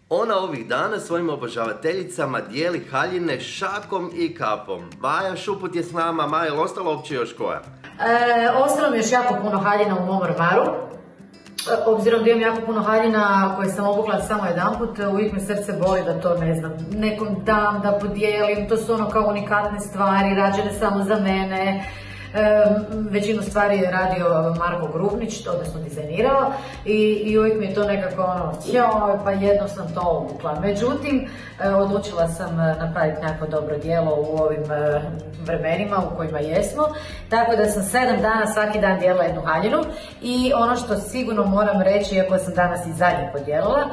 Ona ovih dana svojim obožavateljicama dijeli haljine šakom i kapom. Maja Šuput je s nama. Maja, je li ostalo uopće još koja? Ostalo mi još jako puno haljina u mom ormaru. Obzirom da imam jako puno haljina koje sam obukla samo jedanput, uvijek mi srce boli da to, ne znam, nekom dam, da podijelim. To su ono kao unikatne stvari, rađene samo za mene. Većinu stvari je radio Marko Grubnić, odnosno dizajnirao i uvijek mi je to nekako ono, joj, pa jedno sam to obukla. Međutim, odlučila sam napraviti nekako dobro djelo u ovim vremenima u kojima jesmo, tako da sam 7 dana svaki dan dijelila jednu haljinu i ono što sigurno moram reći, iako sam danas i zadnje podijelila,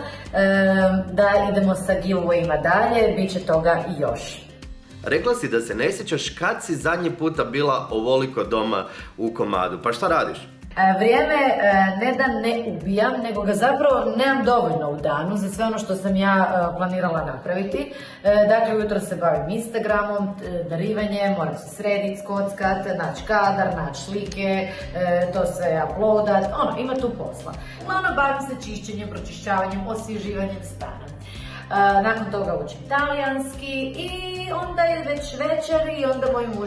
da idemo sa giveawayima dalje, bit će toga i još. Rekla si da se ne sjećaš kad si zadnji puta bila ovoliko doma u komadu, pa šta radiš? Vrijeme ne da ne ubijam, nego ga zapravo nemam dovoljno u danu za sve ono što sam ja planirala napraviti. Dakle, ujutro se bavim Instagramom, darivanjem, moram se srediti, skockat, naći kadar, naći slike, to sve uploadat, ima tu posla. Uglavnom bavim se čišćenjem, pročišćavanjem, osvježivanjem stana. Nakon toga učim talijanski i onda je već večer i onda moj muž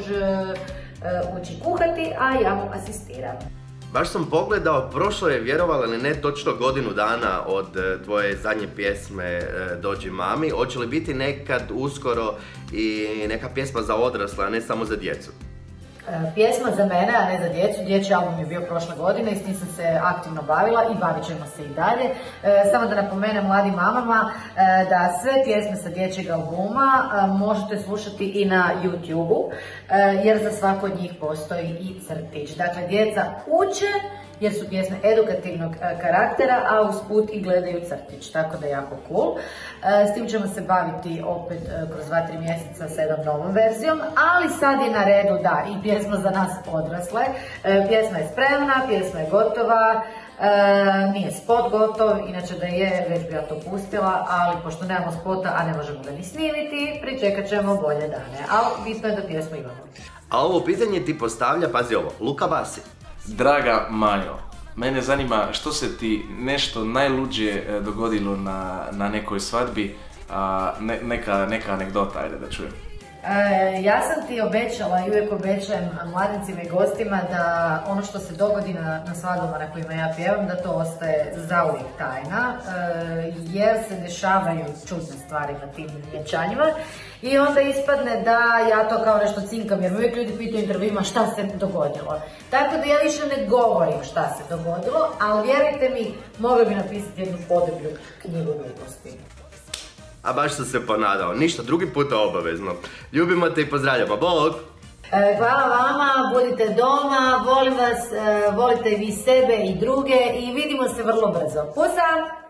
uči kuhati, a ja mu asistiram. Baš sam pogledao, prošlo je, vjerovala ili ne, točno godinu dana od tvoje zadnje pjesme Dođi mami. Hoće li biti nekad uskoro i neka pjesma za odrasle, a ne samo za djecu? Pjesma za mene, a ne za djecu. Dječji album je bio prošle godine i s tim sam se aktivno bavila i bavit ćemo se i dalje. Samo da napomenem mladim mamama da sve pjesme sa dječjeg albuma možete slušati i na YouTube-u, jer za svako od njih postoji i crtić. Dakle, djeca uče jer su pjesme edukativnog karaktera, a usput i gledaju crtić, tako da je jako cool. S tim ćemo se baviti opet kroz 2-3 mjeseca s jednom novom verzijom, ali sad je na redu da i pjesma za nas odrasle. Pjesma je spremna, pjesma je gotova, nije spot gotov, inače da je, već bi ja to pustila, ali pošto nemamo spota, a ne možemo ga ni snimiti, pričekat ćemo bolje dane, ali bitno je da pjesmu imamo. A ovo pitanje ti postavlja, pazi ovo, Luka Basi. Draga Majo, mene zanima što se ti nešto najluđe dogodilo na nekoj svadbi, neka anegdota, ajde da čujem. Ja sam ti obećala i uvijek obećajem mladencima i gostima da ono što se dogodi na svadbama na kojima ja pjevam, da to ostaje zauvijek tajna, jer se dešavaju čudne stvari na tim vjenčanjima i onda ispadne da ja to kao nešto cinkam, jer me uvijek ljudi pitaju u intervjuima šta se dogodilo. Tako da ja više ne govorim šta se dogodilo, ali vjerujte mi, mogla bi napisati jednu podeblju knjigu gluposti. A baš sam se ponadao, ništa, drugi puta obavezno. Ljubimo te i pozdravljamo, bog! Hvala vama, budite doma, volim vas, volite vi sebe i druge i vidimo se vrlo brzo. Pusa!